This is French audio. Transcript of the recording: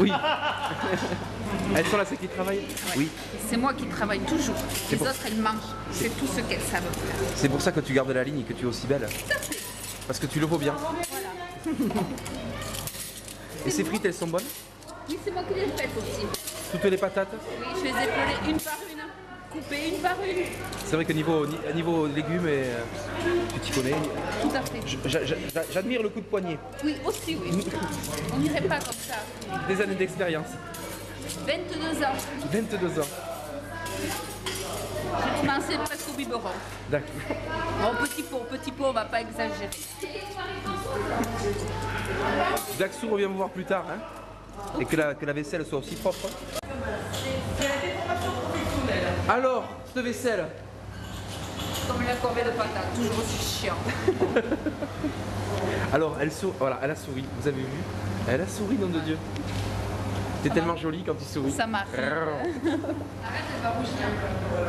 Oui. Elles sont là, celles qui travaillent? Ouais. Oui. C'est moi qui travaille toujours. Les pour- autres, elles mangent. Je fais tout ce qu'elles savent faire. C'est pour ça que tu gardes la ligne et que tu es aussi belle. Parce que tu le vaux bien. Voilà. Et ces frites, elles sont bonnes? Oui, c'est moi qui les fais aussi. Toutes les patates? Oui, je les ai pelées une par une, coupées une par une. C'est vrai que niveau légumes, tu t'y connais. Tout à fait. J'admire le coup de poignet. Oui, aussi, oui. On n'irait pas comme ça. Des années d'expérience. 22 ans. 22 ans. J'ai commencé presque au biberon. D'accord. Bon, petit pot, on va pas exagérer. Daxou revient me voir plus tard. Hein, et que la vaisselle soit aussi propre. Alors, cette vaisselle? Comme la corvée de patates, toujours aussi chiant. Alors, voilà, elle a souri, vous avez vu? Elle a souri, nom de Dieu. T'es tellement jolie quand tu souris. Ça m'arrive. Arrête, elle va rougir.